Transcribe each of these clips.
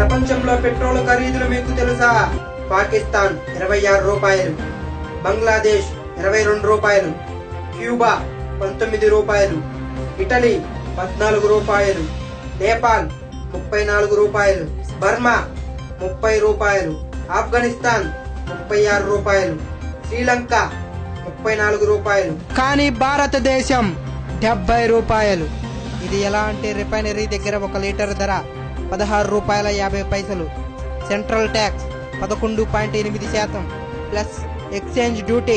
ప్రపంచంలో పెట్రోల్ ఖరీదులు మీకు తెలుసా? పాకిస్తాన్ 26 రూపాయలు, బంగ్లాదేశ్ 22 రూపాయలు, క్యూబా 19 రూపాయలు, ఇటలీ 14 రూపాయలు, నేపాల్ 34 రూపాయలు, బర్మా 30 రూపాయలు, ఆఫ్ఘనిస్తాన్ 36 రూపాయలు, శ్రీలంక 34 రూపాయలు. కానీ భారతదేశం 70 రూపాయలు. ఇది ఎలా అంటే రిఫైనరీ దగ్గర 1 లీటర్ ధర 16 రూపాయల 50 పైసలు, central tax 11.8%, plus exchange duty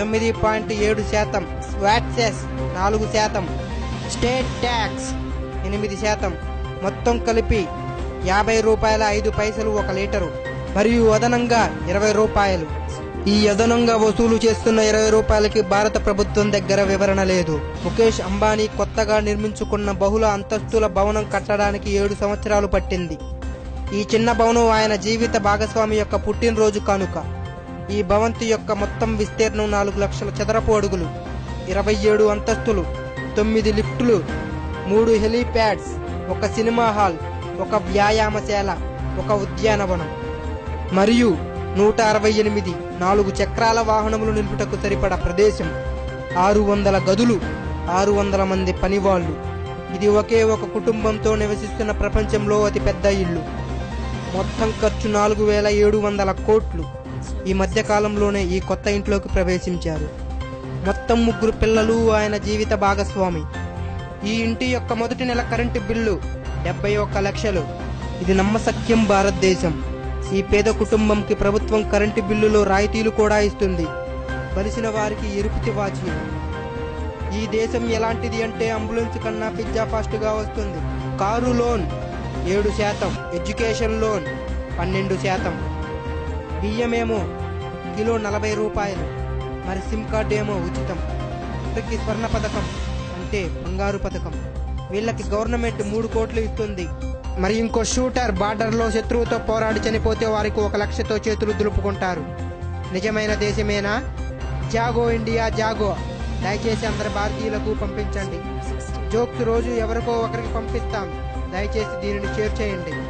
9.7%, VAT cess 4%, state tax 8%, మొత్తం కలిపి 50 రూపాయల 5 పైసలు 1 లీటరు, మరియు అదనంగా 20 రూపాయలు. ఈ అదనంగా వసూలు చేస్తున్న 20 రూపాయలకి భారత ప్రభుత్వం దగ్గర వివరణ లేదు. ముఖేష్ అంబానీ కొత్తగా నిర్మించుకున్న బహుళ అంతస్తుల భవనం కట్టడానికి 7 సంవత్సరాలు పట్టింది. ఈ చిన్న భవనం ఆయన జీవిత భాగస్వామి యొక్క పుట్టినరోజు కానుక. ఈ భవంతి యొక్క మొత్తం విస్తీర్ణం 4 లక్షల చదరపు అడుగులు, 27 అంతస్తులు, 9 లిఫ్టులు, 3 హెలీప్యాడ్స్, 1 సినిమా హాల్, 1 వ్యాయామశాల, 1 ఉద్యానవనం మరియు 168 4 చక్రాల వాహనములు నిలుపుటకు సరిపడ ప్రదేశం, 600 గదులు, 600 మంది పనివాళ్లు. ఇది ఒకే ఒక కుటుంబంతో నివసిస్తున్న ప్రపంచంలో అతి పెద్ద ఇల్లు. మొత్తం ఖర్చు 4700 కోట్లు. ఈ మధ్య కాలంలోనే ఈ కొత్త ఇంట్లోకి ప్రవేశించారు. మొత్తం 3 పిల్లలు ఆయన జీవిత భాగస్వామి. ఈ ఇంటి యొక్క మొదటి నెల కరెంటు బిల్లు 71 లక్షలు. ఇది నమ్మశక్యం. భారతదేశం ఈ పేద కుటుంబంకి ప్రభుత్వం కరెంటు బిల్లులో రాయితీలు కూడా ఇస్తుంది. బలిసిన వారికి ఎరుపు తివాచీలు. ఈ దేశం ఎలాంటిది అంటే అంబులెన్స్ కన్నా పిజ్జా ఫాస్ట్ గా వస్తుంది. కారు లోన్ 7%, ఎడ్యుకేషన్ లోన్ 12%, బియ్యమేమో కిలో 40 రూపాయలు, మరి సిమ్ కార్డు ఏమో ఉచితం. వీళ్ళకి స్వర్ణ పథకం అంటే బంగారు పథకం. వీళ్ళకి గవర్నమెంట్ 3 కోట్లు ఇస్తుంది. మరి ఇంకో షూటర్ బార్డర్లో శత్రువుతో పోరాడి చనిపోతే వారికి 1 లక్షతో చేతులు దులుపుకుంటారు. నిజమైన దేశమేనా? జాగో ఇండియా జాగో. దయచేసి అందరు భారతీయులకు పంపించండి. జోక్స్ రోజు ఎవరికో ఒకరికి పంపిస్తాం. దయచేసి దీనిని షేర్ చేయండి.